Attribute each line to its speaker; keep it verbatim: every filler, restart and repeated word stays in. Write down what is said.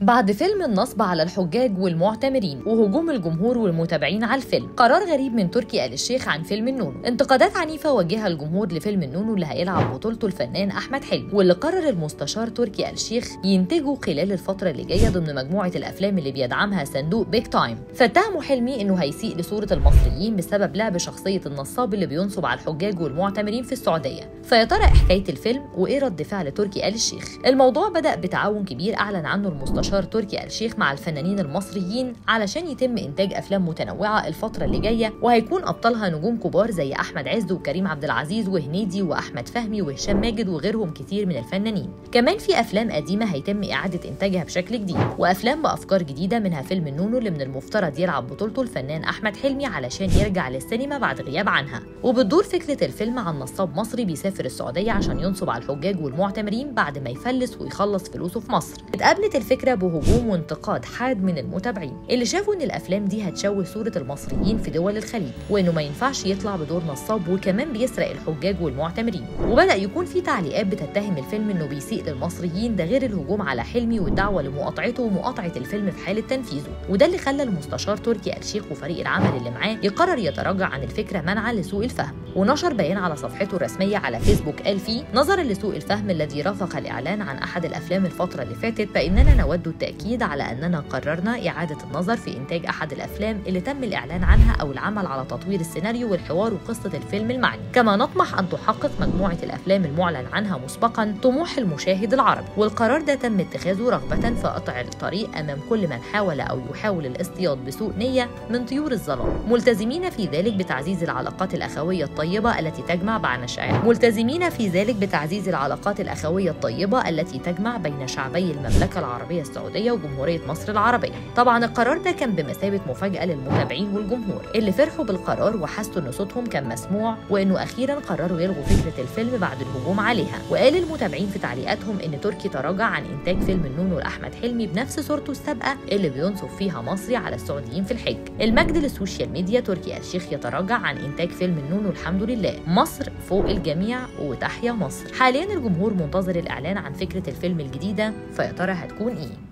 Speaker 1: بعد فيلم النصب على الحجاج والمعتمرين وهجوم الجمهور والمتابعين على الفيلم، قرار غريب من تركي آل الشيخ عن فيلم النونو. انتقادات عنيفة وجهها الجمهور لفيلم النونو اللي هيلعب بطولته الفنان أحمد حلمي، واللي قرر المستشار تركي آل الشيخ ينتجه خلال الفترة اللي جاية ضمن مجموعة الأفلام اللي بيدعمها صندوق بيج تايم. فاتهموا حلمي إنه هيسيء لصورة المصريين بسبب لعب شخصية النصاب اللي بينصب على الحجاج والمعتمرين في السعودية. فيا ترى إيه حكاية الفيلم وإيه رد فعل تركي آل الشيخ؟ الموضوع بدأ بتعاون كبير أعلن عنه المستشار تركي آل الشيخ مع الفنانين المصريين علشان يتم إنتاج أفلام متنوعة الفترة اللي جاية، وهيكون أبطالها نجوم كبار زي أحمد عز وكريم عبد العزيز وهنيدي وأحمد فهمي وهشام ماجد وغيرهم كتير من الفنانين. كمان في أفلام قديمة هيتم إعادة إنتاجها بشكل جديد، وأفلام بأفكار جديدة منها فيلم النونو اللي من المفترض يلعب بطولته الفنان أحمد حلمي علشان يرجع للسينما بعد غياب عنها. وبتدور فكرة الفيلم عن نصاب مصري بيسافر السعودية عشان ينصب على الحجاج والمعتمرين بعد ما يفلس ويخلص فلوسه في مصر. اتقابلت الفكرة بهجوم وانتقاد حاد من المتابعين اللي شافوا ان الافلام دي هتشوه صورة المصريين في دول الخليج، وانه ما ينفعش يطلع بدور نصاب وكمان بيسرق الحجاج والمعتمرين. وبدأ يكون في تعليقات بتتهم الفيلم انه بيسيء للمصريين، ده غير الهجوم على حلمي والدعوة لمقاطعته ومقاطعة الفيلم في حالة تنفيذه. وده اللي خلى المستشار تركي آل الشيخ وفريق العمل اللي معاه يقرر يتراجع عن الفكرة منعا لسوء الفهم. ونشر بيان على صفحته الرسمية على فيسبوك قال فيه: نظرا لسوء الفهم الذي رافق الإعلان عن أحد الأفلام الفترة اللي فاتت، فإننا نود التأكيد على أننا قررنا إعادة النظر في إنتاج أحد الأفلام اللي تم الإعلان عنها أو العمل على تطوير السيناريو والحوار وقصة الفيلم المعني. كما نطمح أن تحقق مجموعة الأفلام المعلن عنها مسبقا طموح المشاهد العربي، والقرار ده تم اتخاذه رغبة في قطع الطريق أمام كل من حاول أو يحاول الاصطياد بسوء نية من طيور الظلام، ملتزمين في ذلك بتعزيز العلاقات الأخوية الطيبة التي تجمع بين شعب ملتزمين في ذلك بتعزيز العلاقات الأخوية الطيبة التي تجمع بين شعبي المملكة العربية السعودية وجمهورية مصر العربية. طبعا القرار ده كان بمثابة مفاجأة للمتابعين والجمهور اللي فرحوا بالقرار وحسوا ان صوتهم كان مسموع، وانه اخيرا قرروا يلغوا فكرة الفيلم بعد الهجوم عليها. وقال المتابعين في تعليقاتهم ان تركي تراجع عن انتاج فيلم النونو لأحمد حلمي بنفس صورته السابقة اللي بينصب فيها مصري على السعوديين في الحج. المجد للسوشيال ميديا، تركي آل الشيخ يتراجع عن انتاج فيلم النونو، الحمد لله، مصر فوق الجميع وتحيا مصر. حاليا الجمهور منتظر الاعلان عن فكرة الفيلم الجديدة، فيا ترى هتكون ايه؟